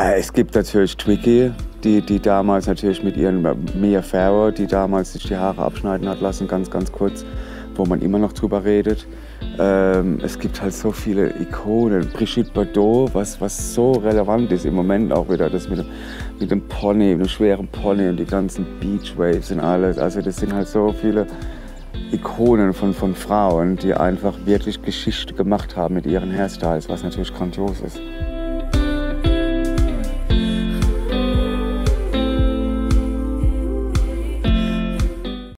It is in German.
Es gibt natürlich Twiggy, die damals natürlich mit ihren Mia Farrow, die damals sich die Haare abschneiden hat lassen, ganz kurz, wo man immer noch drüber redet. Es gibt halt so viele Ikonen. Brigitte Bardot, was so relevant ist im Moment auch wieder, das mit dem Pony, dem schweren Pony und die ganzen Beach Waves und alles. Also das sind halt so viele Ikonen von Frauen, die einfach wirklich Geschichte gemacht haben mit ihren Hairstyles, was natürlich grandios ist.